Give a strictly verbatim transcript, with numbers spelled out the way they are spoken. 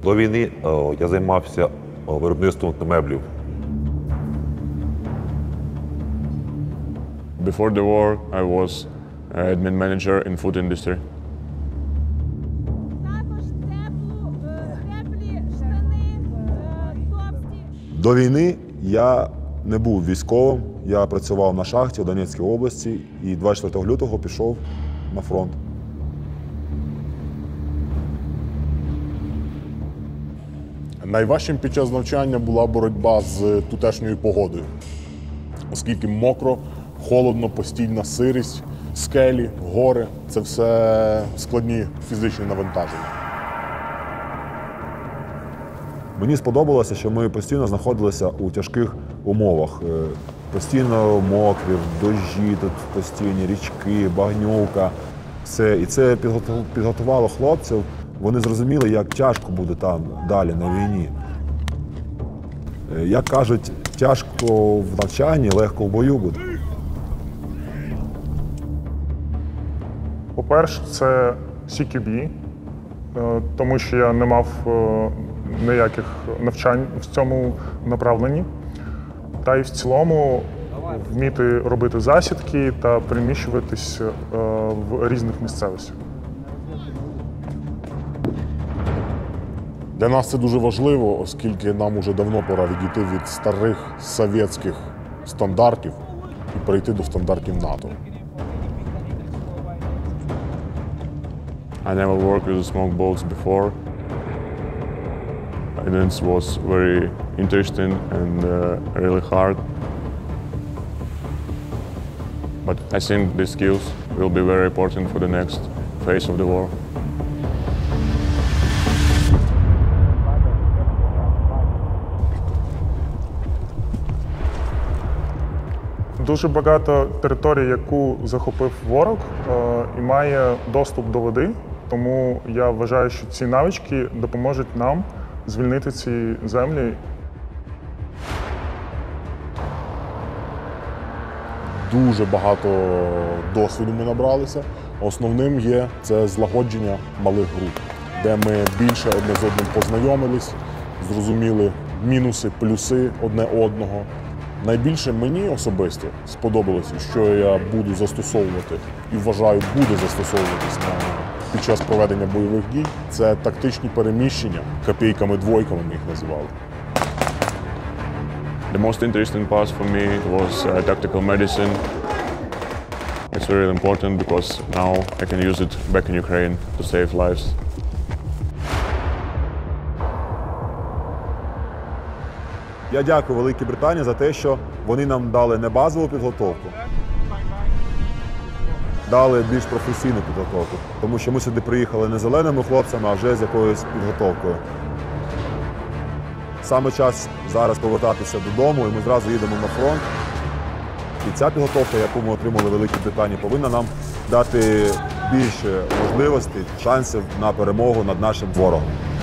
До війни я займався виробництвом меблів. Before the war, I was admin manager in food industry. До війни я не був військовим, я працював на шахті у Донецькій області і двадцять четвертого лютого пішов на фронт. Найважчим під час навчання була боротьба з тутешньою погодою, оскільки мокро, холодно, постійна сирість, скелі, гори – це все складні фізичні навантаження. Мені сподобалося, що ми постійно знаходилися у тяжких умовах. Постійно мокрі, дощі, тут постійні річки, багнюка. Все. І це підготувало хлопців. Вони зрозуміли, як тяжко буде там далі на війні. Як кажуть, тяжко в навчанні, легко в бою буде. По-перше, це сі кю бі, тому що я не мав ніяких навчань в цьому направленні. Та й в цілому вміти робити засідки та переміщуватись в різних місцевостях. Для нас це дуже важливо, оскільки нам уже давно пора відійти від старих совєтських стандартів і перейти до стандартів НАТО. I never worked with smoke boats before. And it was very interesting and uh, really hard. But I think these skills will be very important for the next phase of the war. Дуже багато територій, яку захопив ворог, і має доступ до води, тому я вважаю, що ці навички допоможуть нам звільнити ці землі. Дуже багато досвіду ми набралися. Основним є це злагодження малих груп, де ми більше одне з одним познайомились, зрозуміли мінуси, плюси одне одного. Найбільше мені особисто сподобалося, що я буду застосовувати і вважаю, буде застосовуватись на, під час проведення бойових дій. Це тактичні переміщення, копійками-двойками ми їх називали. The most interesting part for me was uh, tactical medicine. It's really important because now I can use it back in Ukraine to save lives. Я дякую Великій Британії за те, що вони нам дали не базову підготовку, дали більш професійну підготовку, тому що ми сюди приїхали не зеленими хлопцями, а вже з якоюсь підготовкою. Саме час зараз повертатися додому, і ми зразу їдемо на фронт. І ця підготовка, яку ми отримали в Великій Британії, повинна нам дати більше можливостей, шансів на перемогу над нашим ворогом.